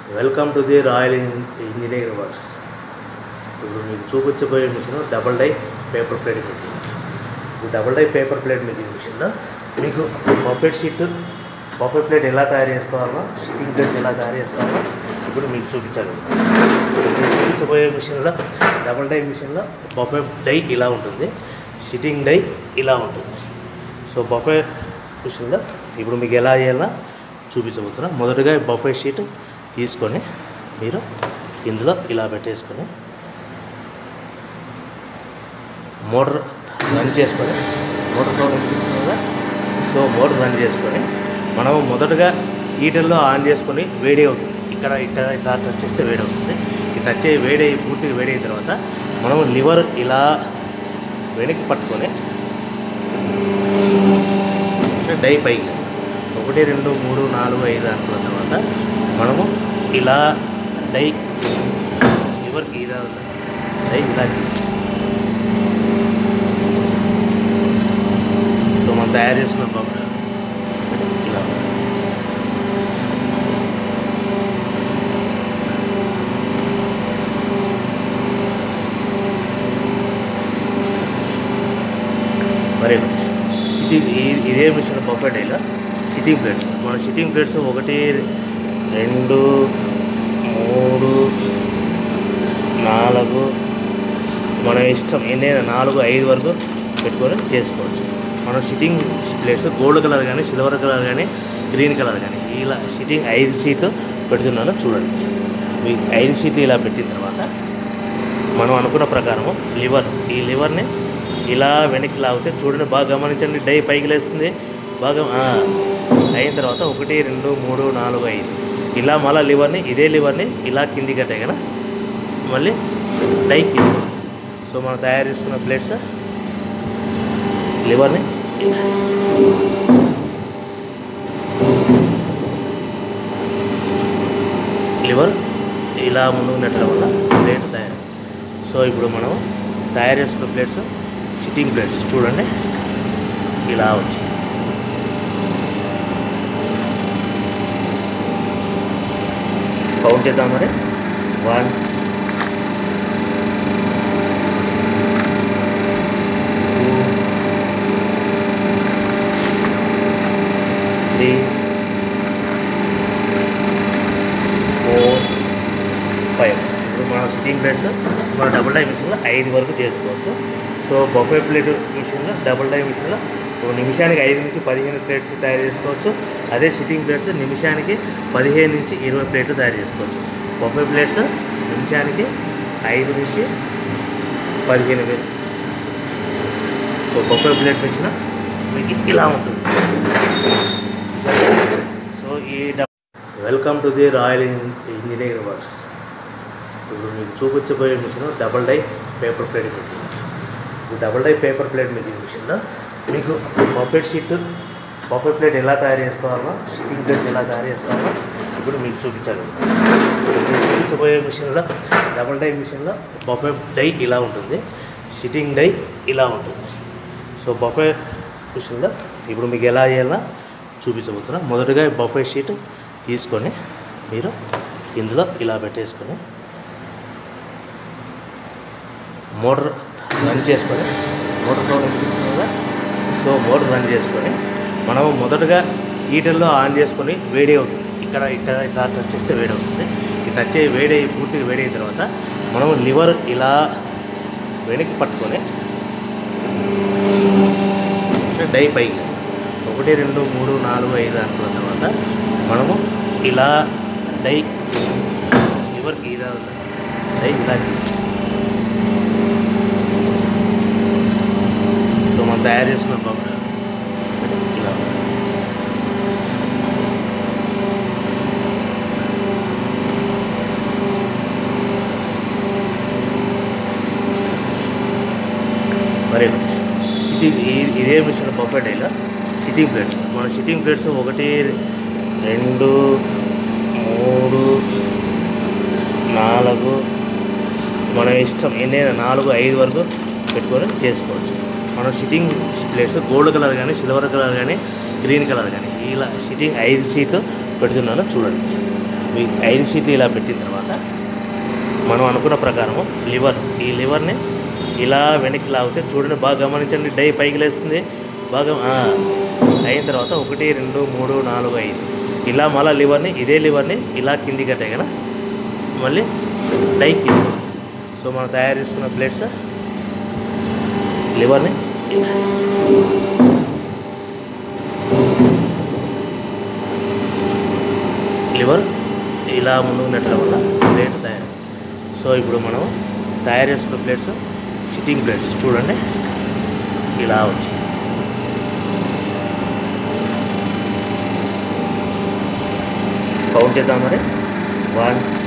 Welcome to the Royal Engineering Works. ఇప్పుడు మీకు చూపించబోయే machine double die paper plate machine. ఈ double die paper plate making మిషన్లో మీకు బఫెట్ ప్లేట్ ఎలా తయారు చేసుకోవాలో, సిట్టింగ్ ప్లేట్స్ ఎలా తయారు చేసుకోవాలో ఇప్పుడు మీకు చూపించాలి. చూపించబోయే మిషన్లో డబుల్ డై మిషన్లో బఫెట్ డై ఇలా ఉంటుంది, సిట్టింగ్ డై ఇలా ఉంటుంది. సో బఫెట్ మిషన్లో ఇప్పుడు మీకు ఎలా చేయాలో చూపించబోతున్నా. మొదటగా బఫెట్ షీట్ తీసుకొని మీరు ఇందులో ఇలా పెట్టేసుకొని మోటార్ రన్ చేసుకొని మోటార్ రన్ చేసుకొని మనం మొదటగా హీటర్లో ఆన్ చేసుకొని వేడి అవుతుంది. ఇక్కడ ఇలా టచ్ చేస్తే వేడి అవుతుంది. ఈ టచ్ అయ్యి పూర్తిగా వేడి అయిన తర్వాత మనం లివర్ ఇలా వెనక్కి పట్టుకొని డై పైకి 1 2 3 4 5 అనుకున్న తర్వాత మనము ఇలా డై లివర్కి ఇలా డై ఇలా సో మనం తయారు చేసుకున్నాం బాబు. ఇలా మరి సిట్టింగ్ ఇదే మిషన్ బఫెట్ డైలో సిట్టింగ్ ప్లేట్స్, మన సిట్టింగ్ ప్లేట్స్ 1 2 3 4 మన ఇష్టం ఎన్నైనా 4 5 వరకు పెట్టుకొని చేసుకోవచ్చు. మనం సిట్టింగ్ ప్లేట్స్ గోల్డ్ కలర్ కానీ, సిల్వర్ కలర్ కానీ, గ్రీన్ కలర్ కానీ ఇలా సిట్టింగ్ 5 షీట్లు పెడుతున్నాను చూడండి. మీకు 5 షీట్లు ఇలా పెట్టిన తర్వాత మనం అనుకున్న ప్రకారము ఈ లివర్ని ఇలా వెనక్కి లాగితే చూడండి, బాగా గమనించండి. డై పైకి లేస్తుంది బాగా అయిన తర్వాత 1 2 3 4 5 ఇలా మళ్ళీ ఇదే లివర్ని ఇలా కిందికి కట్టే కదా మళ్ళీ డై కింది. సో మనం తయారు చేసుకున్న ప్లేట్స్ లివర్ని ఇలా ముందుకు నెట్టడం వల్ల ప్లేట్ తయారు. సో ఇప్పుడు మనం తయారు చేసుకున్న ప్లేట్స్ సిట్టింగ్ ప్లేట్స్ చూడండి ఇలా వచ్చి కౌంట్ చేద్దాం. మరి 1 2 3 4 5. ఇప్పుడు మన సిట్టింగ్ ప్లేట్స్ మన డబుల్ డై మిషన్లో 5 వరకు చేసుకోవచ్చు. సో బఫెట్ ప్లేట్ మిషన్లో డబుల్ డై మిషన్లో నిమిషానికి 5 నుంచి 15 ప్లేట్స్ తయారు చేసుకోవచ్చు. అదే సిట్టింగ్ ప్లేట్స్ నిమిషానికి 15 నుంచి 20 ప్లేట్లు తయారు చేసుకోవచ్చు. బఫెట్ ప్లేట్స్ నిమిషానికి 5 నుంచి 15 వేలు. సో బఫెట్ ప్లేట్ మిషన్ మీకు ఇలా ఉంటుంది. So welcome to the Royal Engineering Works. ఇప్పుడు మీకు చూపించబోయే machine double die paper plate machine. ఈ double die paper plate making మిషన్లో మీకు బఫెట్ ప్లేట్ ఎలా తయారు చేసుకోవాలో, సిట్టింగ్ ప్లేట్స్ ఎలా తయారు చేసుకోవాలో ఇప్పుడు మీకు చూపించాలి. చూపించబోయే మిషన్లో డబుల్ డై మిషన్లో బఫెట్ డై ఇలా ఉంటుంది, సిట్టింగ్ డై ఇలా ఉంటుంది. సో బఫెట్ మిషన్లో ఇప్పుడు మీకు ఎలా చేయాలో చూపించబోతున్నా. మొదటగా బఫెట్ షీట్ తీసుకొని మీరు ఇందులో ఇలా పెట్టేసుకొని మోటార్ రన్ చేసుకొని మోటార్ రన్ చేసుకొని మనం మొదటగా హీటర్లో ఆన్ చేసుకొని వేడి అవుతుంది. ఇక్కడ ఇలా టచ్ చేస్తే వేడి అవుతుంది. ఈ టచ్ అయ్యి పూర్తిగా వేడి అయిన తర్వాత మనం లివర్ ఇలా వెనక్కి పట్టుకొని డై పైకి 1 2 3 4 5 అనుకున్న తర్వాత మనము ఇలా డై లివర్కి ఇలా డై ఇలా సో మనం తయారు చేసుకున్నాం బాబు. ఇలా మరి సిట్టింగ్ ఇదే మిషన్ బఫెట్ డైలో సిట్టింగ్ ప్లేట్స్, మన సిట్టింగ్ ప్లేట్స్ 1 2 3 4 మన ఇష్టం ఎన్నైనా 4 5 వరకు పెట్టుకొని చేసుకోవచ్చు. మనం సిట్టింగ్ ప్లేట్స్ గోల్డ్ కలర్ కానీ, సిల్వర్ కలర్ కానీ, గ్రీన్ కలర్ కానీ ఇలా సిట్టింగ్ 5 షీట్లు పెడుతున్నాను చూడండి. మీ ఐరన్ షీట్లు ఇలా పెట్టిన తర్వాత మనం అనుకున్న ప్రకారము ఈ లివర్ని ఇలా వెనక్కి లాగితే చూడండి, బాగా గమనించండి. డై పైకి లేస్తుంది బాగా. అయిన తర్వాత 1 2 3 4 5 ఇలా మళ్ళీ ఇదే లివర్ని ఇలా కిందికి కట్టే కదా మళ్ళీ డై కింది. సో మనం తయారు చేసుకున్న ప్లేట్స్ లివర్ని ఇలా ముందుకు నెట్టడం వల్ల ప్లేట్ తయారు. సో ఇప్పుడు మనం తయారు చేసుకున్న ప్లేట్స్ సిట్టింగ్ ప్లేట్స్ చూడండి ఇలా వచ్చి కౌంట్ చేద్దాం మరి. 1